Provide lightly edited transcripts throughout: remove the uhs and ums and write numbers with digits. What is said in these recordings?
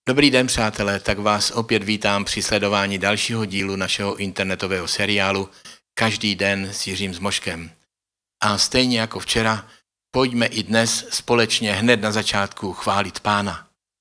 Dobrý den, přátelé, tak vás opět vítám při sledování dalšího dílu našeho internetového seriálu Každý den s Jiřím Zmoškem. A stejně jako včera, pojďme i dnes společně hned na začátku chválit Pána.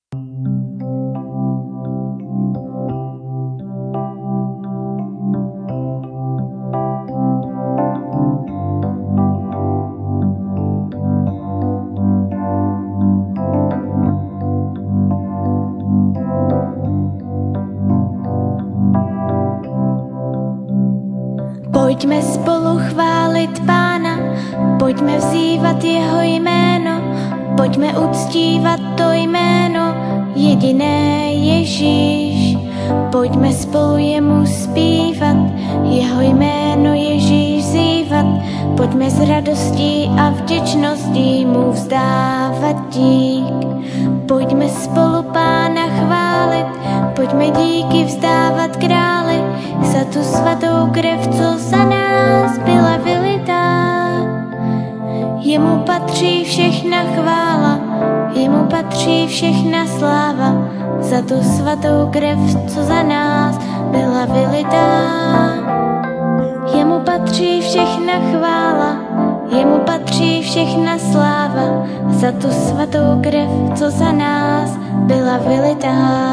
Pojďme spolu chválit Pána, pojďme vzývat jeho jméno, pojďme uctívat to jméno, jediné Ježíš. Pojďme spolu jemu zpívat, jeho jméno Ježíš vzývat, pojďme s radostí a vděčností mu vzdávat dík. Pojďme spolu Pána chválit, pojďme díky vzdávat králi, za tu svatou krev, co za nás byla vylitá. Jemu patří všechna chvála, jemu patří všechna sláva, za tu svatou krev, co za nás byla vylitá. Jemu patří všechna chvála, jemu patří všechna sláva, za tu svatou krev, co za nás byla vylitá.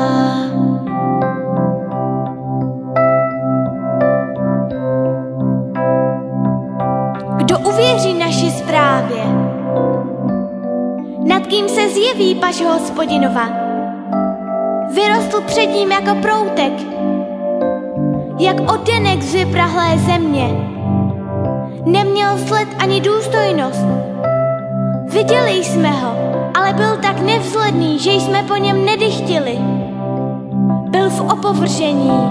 Kdo uvěří naší zprávě? Nad kým se zjeví paž Hospodinova? Vyrostl před ním jako proutek, jak oddenek z vyprahlé země. Neměl sled ani důstojnost. Viděli jsme ho, ale byl tak nevzhledný, že jsme po něm nedychtili. Byl v opovržení.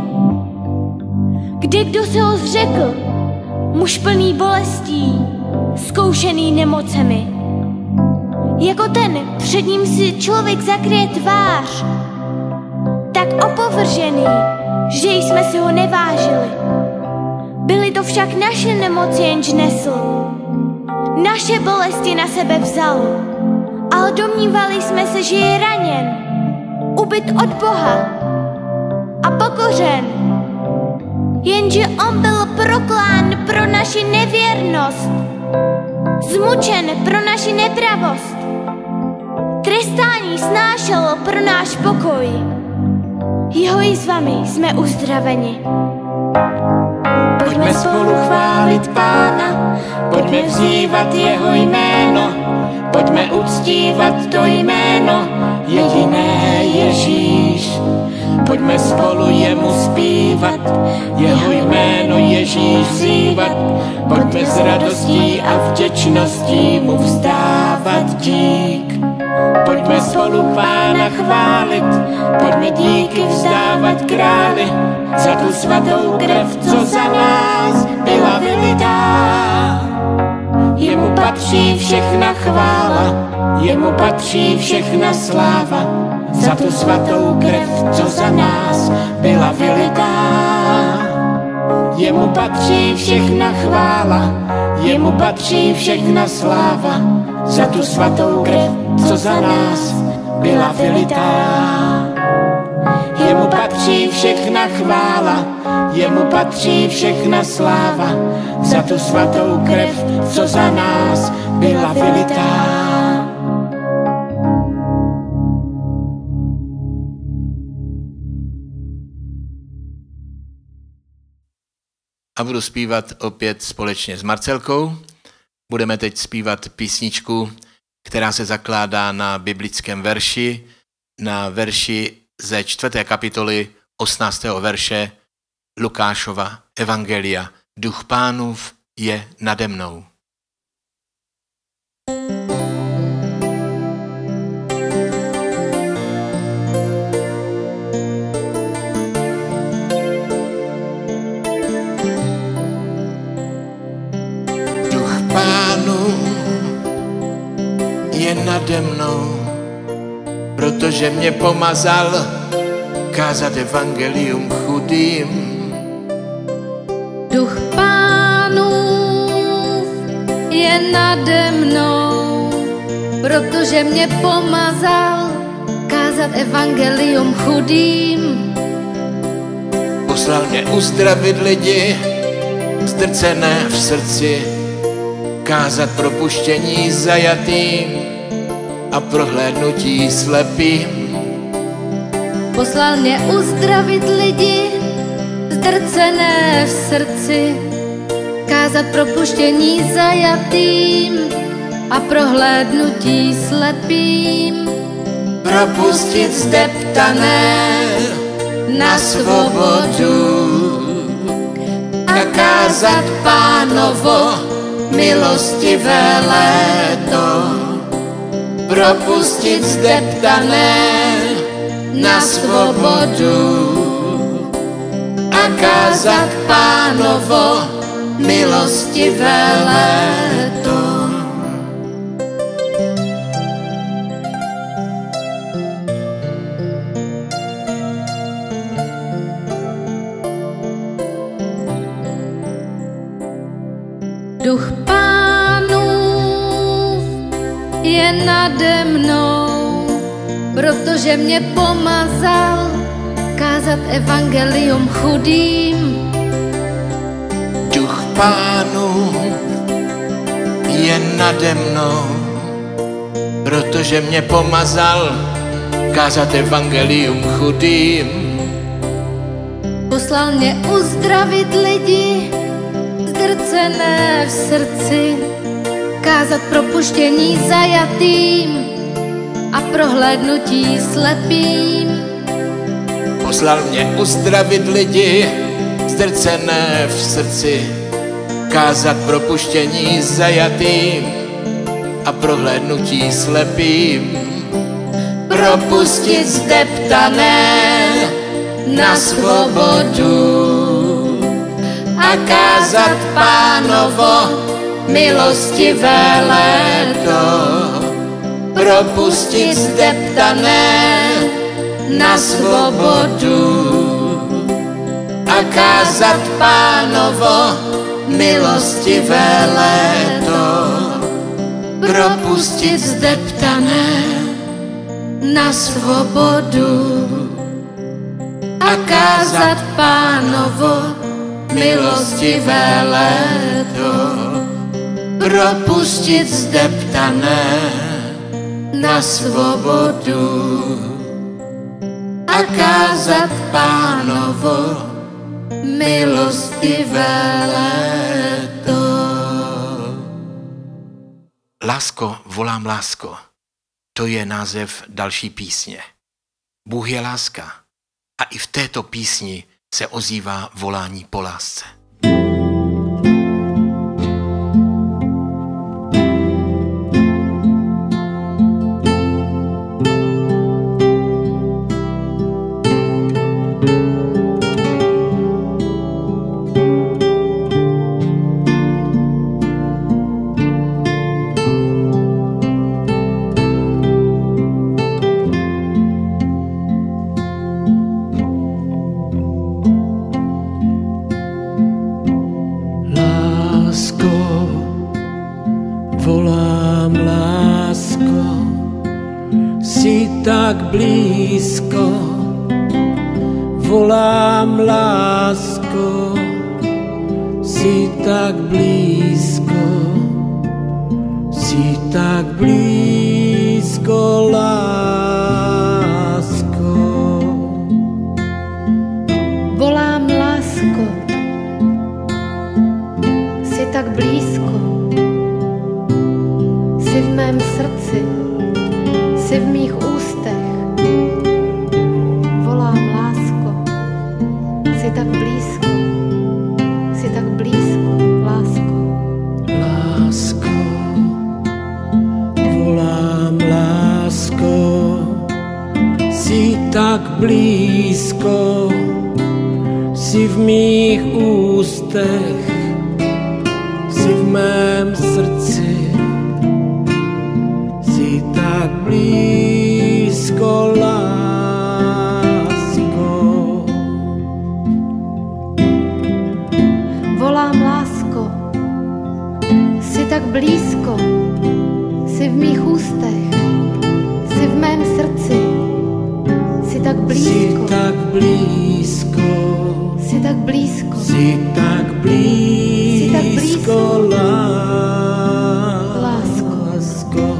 Kdo se ho zřekl? Muž plný bolestí, zkoušený nemocemi. Jako ten, před ním si člověk zakryje tvář. Tak opovržený, že jsme si ho nevážili. Byly to však naše nemoci, jenž nesl. Naše bolesti na sebe vzal. Ale domnívali jsme se, že je raněn, ubyt od Boha a pokořen. Jenže on byl proklán pro naši nevěrnost, zmučen pro naši nepravost, trestání snášel pro náš pokoj. Jeho jizvami jsme uzdraveni. Pojďme spolu chválit Pána, pojďme vzývat jeho jméno, pojďme uctívat to jméno, jediné Ježíš. Pojďme spolu jemu zpívat, jeho jméno Ježíš vzývat, pojďme s radostí a vděčností mu vzdávat dík. Pojďme spolu Pána chválit, pojďme díky vzdávat králi, za tu svatou krev, co za nás byla vylitá. Jemu patří všechna chvála, jemu patří všechna sláva, za tu svatou krev, co za nás byla vylitá. Jemu patří všechna chvála, jemu patří všechna sláva, za tu svatou krev, co za nás byla vylitá. Jemu patří všechna chvála, jemu patří všechna sláva, za tu svatou krev, co za nás byla vylitá. A budu zpívat opět společně s Marcelkou. Budeme teď zpívat písničku, která se zakládá na biblickém verši, na verši ze 4. kapitoly 18. verše Lukášova evangelia. Duch Pánův je nade mnou. Je nade mnou, protože mě pomazal kázat evangelium chudým. Duch Pánův je nade mnou, protože mě pomazal kázat kázat evangelium chudým. Poslal mě uzdravit lidi, zdrcené v srdci, kázat propuštění zajatým a prohlédnutí slepým. Poslal mě uzdravit lidi, zdrcené v srdci, kázat propuštění zajatým a prohlédnutí slepým. Propustit zdeptané na svobodu a kázat Pánovo milostivé léto. Propustit zdeptané na svobodu a kázat Pánovo milostivé léto. Duch Pánův je nade mnou, protože mě pomazal kázat evangelium chudým. Duch Pánův je nade mnou, protože mě pomazal kázat evangelium chudým. Poslal mě uzdravit lidi, zdrcené v srdci, kázat propuštění zajatým a prohlédnutí slepým. Poslal mě uzdravit lidi, zdrcené v srdci, kázat propuštění zajatým a prohlédnutí slepým. Propustit zdeptané na svobodu a kázat Pánovo milostivé léto. Propustit zdeptané na svobodu a kázat Pánovo milostivé léto. Propustit zdeptané na svobodu a kázat Pánovo milostivé léto. Propustit zdeptané na svobodu a kázat Pánovo milostivé léto. Lásko, volám lásko. To je název další písně. Bůh je láska a i v této písni se ozývá volání po lásce. Volám lásko, jsi tak blízko. Volám lásko, jsi tak blízko. Jsi tak blízko, lásko. Volám lásko, jsi tak blízko. Jsi v mém srdci, jsi v mých ústech. Volám lásko, jsi tak blízko. Jsi tak blízko, lásko. Lásko, volám lásko, jsi tak blízko. Jsi v mých ústech, jsi v mém srdci. Jsi tak blízko, lásko. Volám lásko, jsi tak blízko. Jsi v mých ústech, jsi v mém srdci. blízko. Jsi tak blízko. Jsi tak blízko. Jsi tak blízko, lásko.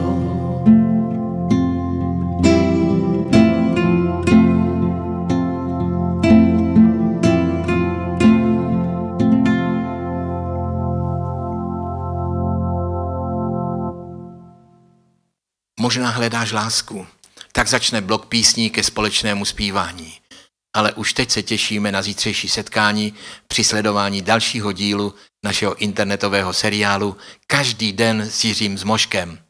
Možná hledáš lásku, tak začne blok písní ke společnému zpívání. Ale už teď se těšíme na zítřejší setkání při sledování dalšího dílu našeho internetového seriálu Každý den s Jiřím Zmoškem.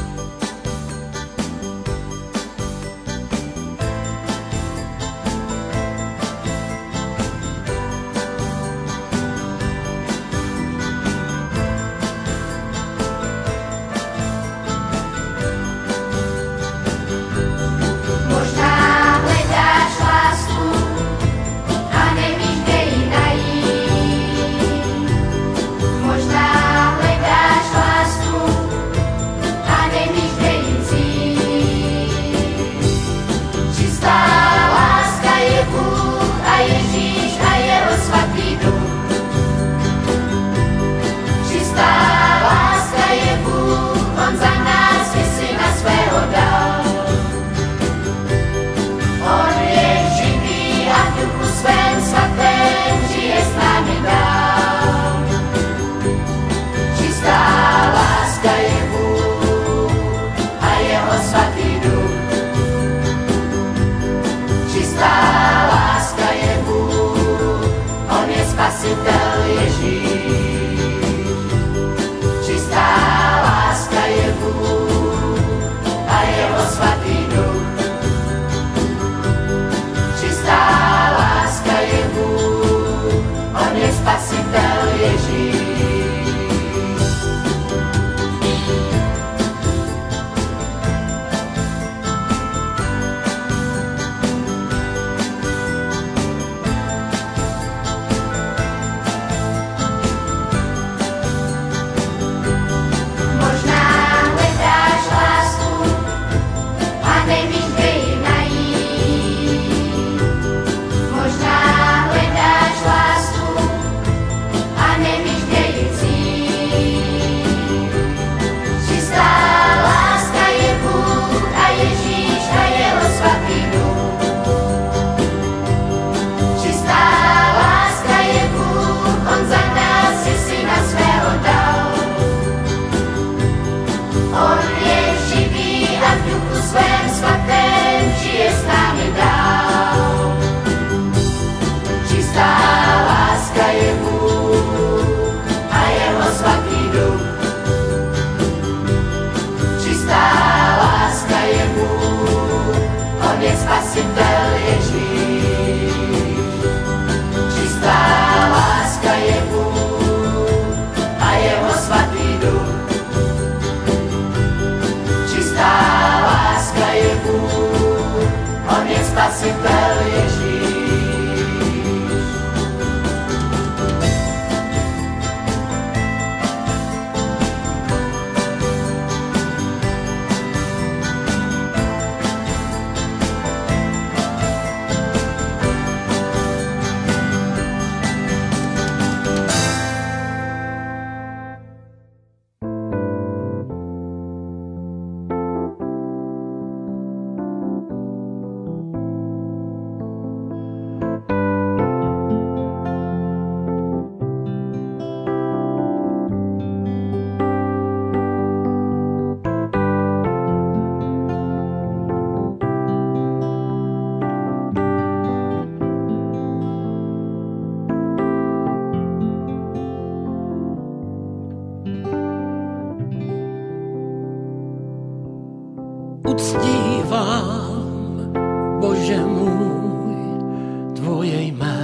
Uctívám, Bože můj, tvoje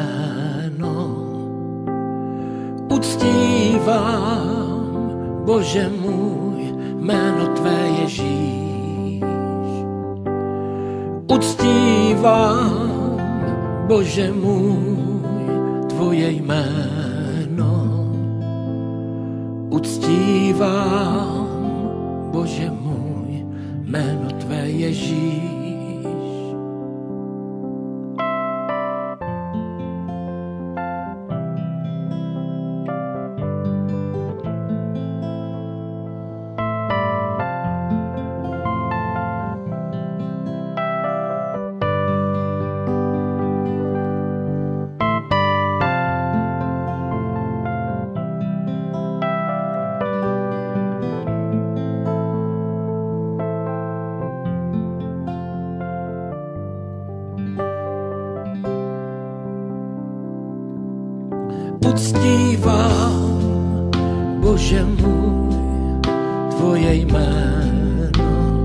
jméno. Uctívám, Bože můj, jméno tvé Ježíš. Uctívám, Bože můj, tvoje jméno. Uctívám, Bože můj, jméno tvé Ježíš. uctívám, Bože můj, tvoje jméno.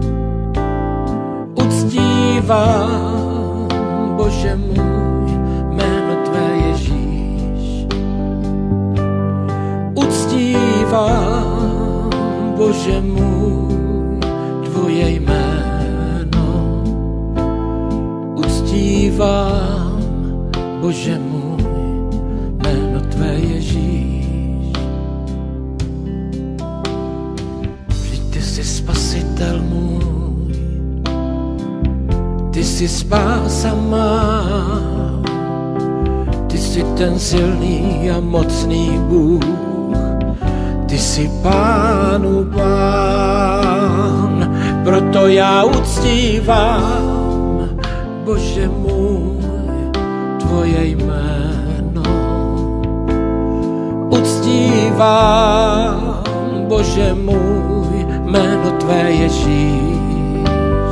Uctívám, Bože můj, jméno tvé Ježíš. Uctívám, Bože můj, tvoje jméno. Uctívám, Bože můj, jméno tvé Ježíš. Vždyť ty jsi spasitel můj, ty jsi spása má, ty jsi ten silný a mocný Bůh, ty jsi Pánu Pán, proto já uctívám, Bože můj, tvoje jméno. Uctívám, Bože můj, jméno tvé Ježíš.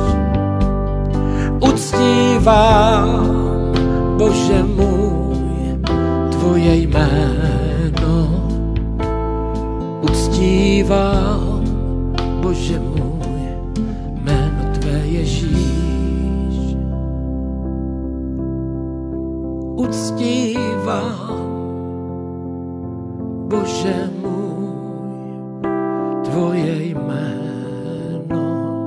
Uctívám, Bože můj, tvoje jméno. Uctívám, Bože můj, jméno tvé Ježíš. Uctívám, Bože můj, tvoje jméno.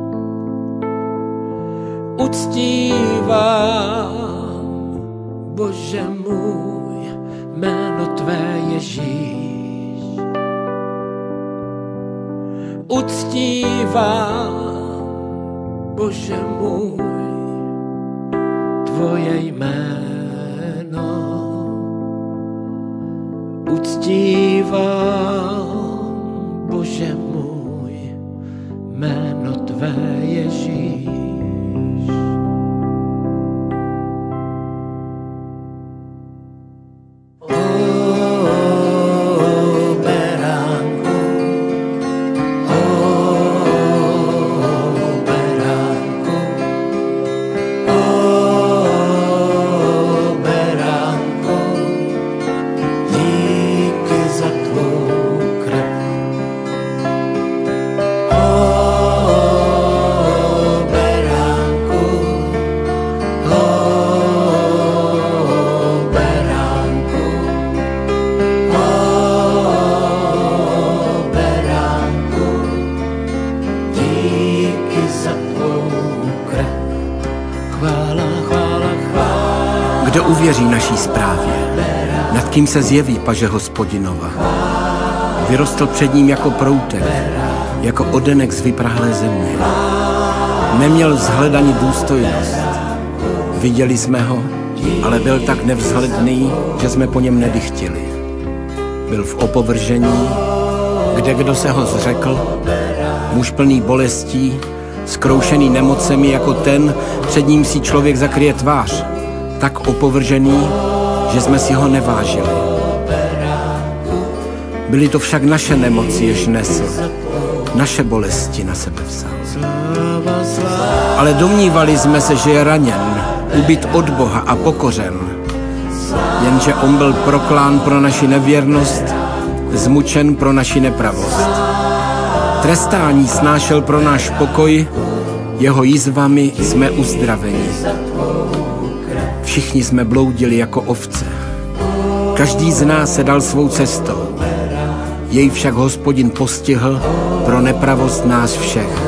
Uctívám, Bože můj, jméno tvé Ježíš. Uctívám, Bože můj, tvoje jméno. Uctívám, Bože můj, jméno tvé Ježíš. Kdo uvěří naší zprávě? Nad kým se zjeví paže Hospodinova? Vyrostl před ním jako proutek, jako odenek z vyprahlé země. Neměl vzhled ani důstojnost. Viděli jsme ho, ale byl tak nevzhledný, že jsme po něm nedychtili. Byl v opovržení, kde kdo se ho zřekl, muž plný bolestí, zkroušený nemocemi jako ten, před ním si člověk zakryje tvář, tak opovržený, že jsme si ho nevážili. Byly to však naše nemoci, jež nesl, naše bolesti na sebe vzal. Ale domnívali jsme se, že je raněn, ubit od Boha a pokořen. Jenže on byl proklán pro naši nevěrnost, zmučen pro naši nepravost. Trestání snášel pro náš pokoj, jeho jizvami jsme uzdraveni. Všichni jsme bloudili jako ovce. Každý z nás se dal svou cestou. Jej však Hospodin postihl pro nepravost nás všech.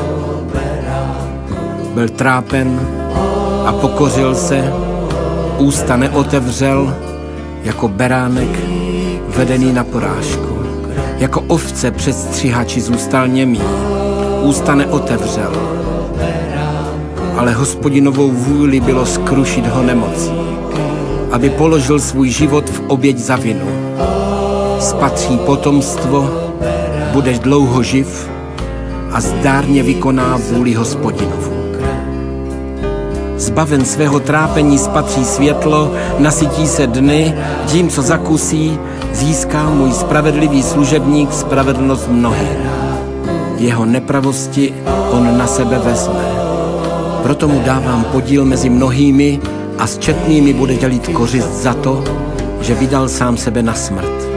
Byl trápen a pokořil se, ústa neotevřel, jako beránek vedený na porážku. Jako ovce před střihači zůstal němý, ústa neotevřel. Ale Hospodinovou vůli bylo skrušit ho nemocí, aby položil svůj život v oběť za vinu. Spatří potomstvo, budeš dlouho živ a zdárně vykoná vůli Hospodinovu. Zbaven svého trápení spatří světlo, nasytí se dny, tím, co zakusí, získá můj spravedlivý služebník spravedlnost mnohým. Jeho nepravosti on na sebe vezme. Proto mu dávám podíl mezi mnohými a s četnými bude dělit kořist za to, že vydal sám sebe na smrt.